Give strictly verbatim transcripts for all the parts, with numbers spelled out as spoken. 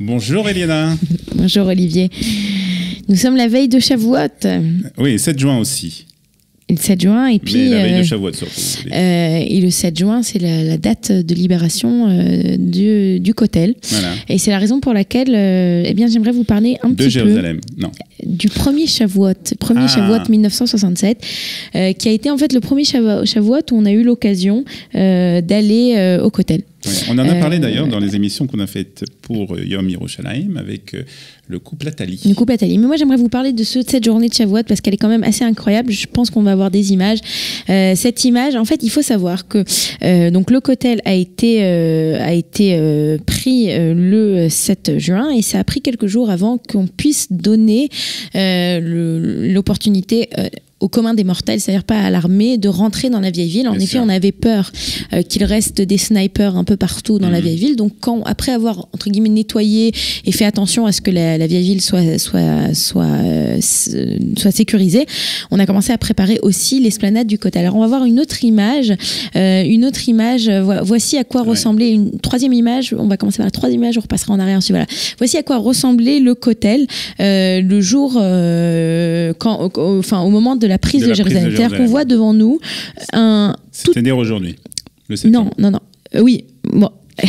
Bonjour Eliana. Bonjour Olivier. Nous sommes la veille de Shavuot. Oui, sept juin aussi. Le sept juin, et puis... Mais la veille euh, de Shavuot surtout. Euh, et le sept juin, c'est la, la date de libération euh, du, du Kotel. Voilà. Et c'est la raison pour laquelle euh, eh bien, j'aimerais vous parler un de petit Jérusalem. peu Non. du premier Shavuot, premier Ah. Shavuot mille neuf cent soixante-sept, euh, qui a été en fait le premier Shavuot où on a eu l'occasion euh, d'aller euh, au Kotel. Ouais, on en a parlé Euh, d'ailleurs dans les émissions qu'on a faites pour Yom Yerushalayim avec euh, le couple Attali. Le couple Attali. Mais moi, j'aimerais vous parler de, ce, de cette journée de Shavuot parce qu'elle est quand même assez incroyable. Je pense qu'on va avoir des images. Euh, cette image, en fait, il faut savoir que euh, donc le Kotel a été euh, a été euh, pris euh, le sept juin et ça a pris quelques jours avant qu'on puisse donner euh, le- l'opportunité. Euh, au commun des mortels, c'est-à-dire pas à l'armée, de rentrer dans la vieille ville. En Bien effet, sûr. on avait peur euh, qu'il reste des snipers un peu partout dans la Mhm. vieille ville. Donc, quand, après avoir, entre guillemets, nettoyé et fait attention à ce que la, la vieille ville soit, soit, soit, euh, s- soit sécurisée, on a commencé à préparer aussi l'esplanade du Kotel. Alors, on va voir une autre image. Euh, une autre image. Vo- Voici à quoi Ouais. ressemblait une troisième image. On va commencer par la troisième image, on repassera en arrière ensuite. Voilà. Voici à quoi ressemblait le Kotel euh, le jour, euh, quand, au, au- enfin, au moment de la prise De de, la prise de Jérusalem. C'est-à-dire Jérusalem. qu'on voit devant nous un... C'est-à-dire aujourd'hui, le sept Non, juin. non, non. Euh, oui, bon.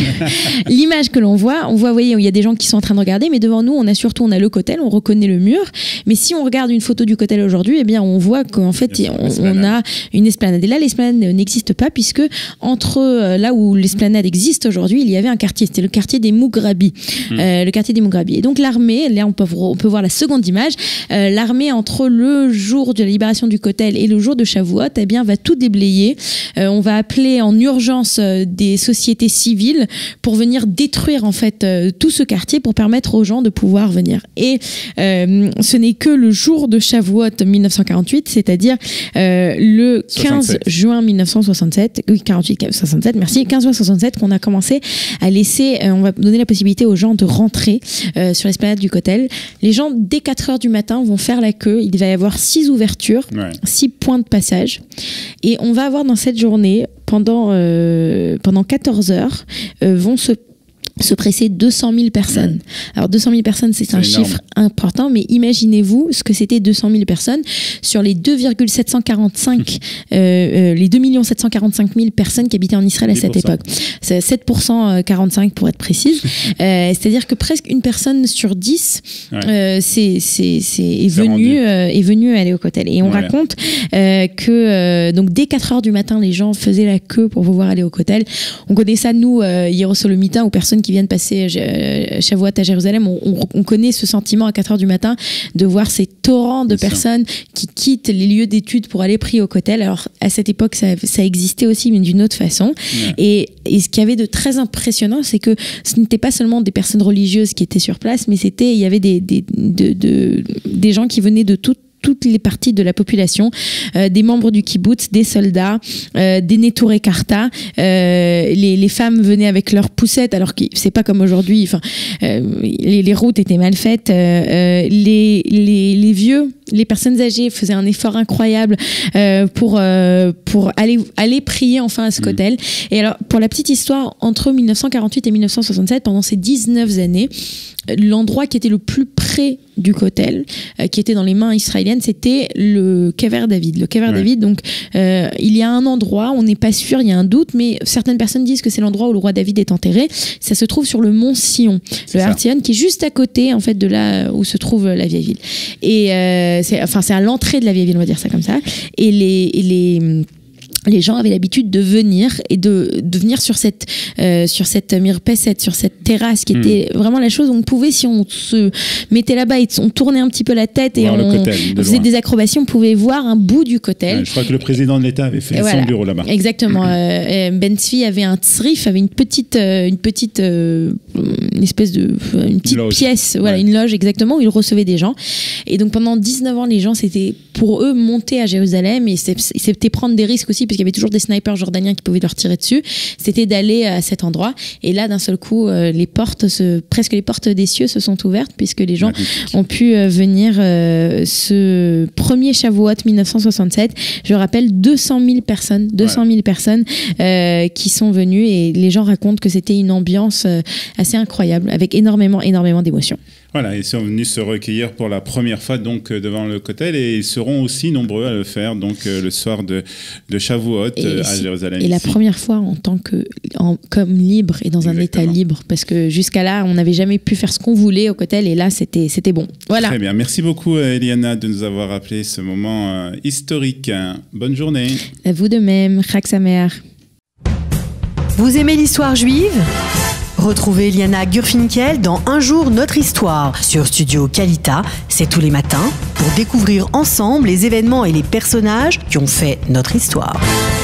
L'image que l'on voit, on voit, vous voyez, il y a des gens qui sont en train de regarder, mais devant nous, on a surtout, on a le Kotel, on reconnaît le mur. Mais si on regarde une photo du Kotel aujourd'hui, eh bien, on voit qu'en fait, Bien sûr, on, l'esplanade. on a une esplanade. Et là, l'esplanade n'existe pas puisque entre euh, là où l'esplanade existe aujourd'hui, il y avait un quartier. C'était le quartier des Mougrabi. Mmh. Euh, le quartier des Mougrabi. Et donc, l'armée, là, on peut, on peut voir la seconde image, euh, l'armée, entre le jour de la libération du Kotel et le jour de Shavuot, eh bien, va tout déblayer. Euh, on va appeler en urgence euh, des sociétés civiles pour venir détruire en fait euh, tout ce quartier pour permettre aux gens de pouvoir venir. Et euh, ce n'est que le jour de Shavuot mille neuf cent quarante-huit, c'est-à-dire euh, le quinze soixante-sept. juin mille neuf cent soixante-sept, oui quarante-huit soixante-sept, merci, quinze juin soixante-sept qu'on a commencé à laisser, euh, on va donner la possibilité aux gens de rentrer euh, sur l'esplanade du Kotel. Les gens dès quatre heures du matin vont faire la queue. Il va y avoir six ouvertures, Ouais. six points de passage, et on va avoir dans cette journée pendant euh, pendant quatorze heures euh, vont se se presser deux cent mille personnes. Alors deux cent mille personnes, c'est C'est un énorme. chiffre important, mais imaginez-vous ce que c'était deux cent mille personnes sur les deux virgule sept cent quarante-cinq euh, euh, les deux millions sept cent quarante-cinq mille personnes qui habitaient en Israël à dix pour cette cent. époque. C'est sept pour cent quarante-cinq pour être précise. Euh, c'est-à-dire que presque une personne sur dix Ouais. euh, c'est, c'est, c'est, est, C'est rendu. venue, euh, est venue aller au Kotel. Et on Voilà. raconte euh, que euh, donc dès quatre heures du matin, les gens faisaient la queue pour pouvoir aller au Kotel. On connaît ça, nous, euh, Hierosolomitain, ou personnes qui viennent passer euh, Shavuot à Jérusalem, on, on, on connaît ce sentiment à quatre heures du matin de voir ces torrents de Bien sûr. personnes qui quittent les lieux d'études pour aller prier au Kotel. Alors, à cette époque, ça, ça existait aussi, mais d'une autre façon. Ouais. Et, et ce qu'il y avait de très impressionnant, c'est que ce n'était pas seulement des personnes religieuses qui étaient sur place, mais c'était, il y avait des, des, de, de, des gens qui venaient de toutes toutes les parties de la population, euh, des membres du kibbutz, des soldats, euh, des Neturei Karta. Euh, les, les femmes venaient avec leurs poussettes, alors que c'est pas comme aujourd'hui. Enfin, euh, les, les routes étaient mal faites. Euh, euh, les, les, les vieux, les personnes âgées faisaient un effort incroyable euh, pour euh, pour aller aller prier enfin à ce Kotel. Et alors, pour la petite histoire, entre mille neuf cent quarante-huit et mille neuf cent soixante-sept, pendant ces dix-neuf années, l'endroit qui était le plus près du Kotel, euh, qui était dans les mains israéliennes, c'était le Kever David. Le Kever Ouais. David, donc euh, il y a un endroit, on n'est pas sûr, il y a un doute, mais certaines personnes disent que c'est l'endroit où le roi David est enterré. Ça se trouve sur le mont Sion, C'est le ça. Har Zion, qui est juste à côté en fait de là où se trouve la vieille ville. Et euh, c'est, enfin c'est à l'entrée de la vieille ville, on va dire ça comme ça. Et les, et les les gens avaient l'habitude de venir et de, de venir sur cette euh, sur cette mirpesset, sur cette terrasse qui Mm. était vraiment la chose où on pouvait, si on se mettait là-bas et on tournait un petit peu la tête et Voir le on, Kotel, de on faisait loin. des acrobations, on pouvait voir un bout du Kotel. Ouais, je crois que le président de l'État avait fait Et son voilà. bureau là-bas. Exactement. euh, Ben Tzvi avait un tzrif, avait une petite, euh, une petite, euh, une espèce de, une petite loge. pièce, voilà, Ouais. une loge exactement où il recevait des gens. Et donc pendant dix-neuf ans, les gens, c'était pour eux monter à Jérusalem et c'est- c'était prendre des risques aussi puisqu'il y avait toujours des snipers jordaniens qui pouvaient leur tirer dessus, c'était d'aller à cet endroit. Et là, d'un seul coup, euh, les portes, se, presque les portes des cieux se sont ouvertes, puisque les gens Magnifique. ont pu euh, venir euh, ce premier Shavuot mille neuf cent soixante-sept. Je rappelle, deux cent mille personnes, deux cent mille ouais. personnes euh, qui sont venues, et les gens racontent que c'était une ambiance euh, assez incroyable, avec énormément, énormément d'émotions. Voilà, ils sont venus se recueillir pour la première fois donc devant le Kotel, et ils seront aussi nombreux à le faire donc le soir de, de Shavuot et à si, Jérusalem. Et ici. La première fois en tant que en, comme libre et dans Exactement. un état libre, parce que jusqu'à là on n'avait jamais pu faire ce qu'on voulait au Kotel, et là c'était c'était bon. Voilà. Très bien, merci beaucoup Eliana de nous avoir rappelé ce moment euh, historique. Bonne journée. À vous de même, Chag Sameach. Vous aimez l'histoire juive ? Retrouvez Liana Gurfinkel dans Un jour notre histoire sur Studio Kalita, c'est tous les matins, pour découvrir ensemble les événements et les personnages qui ont fait notre histoire.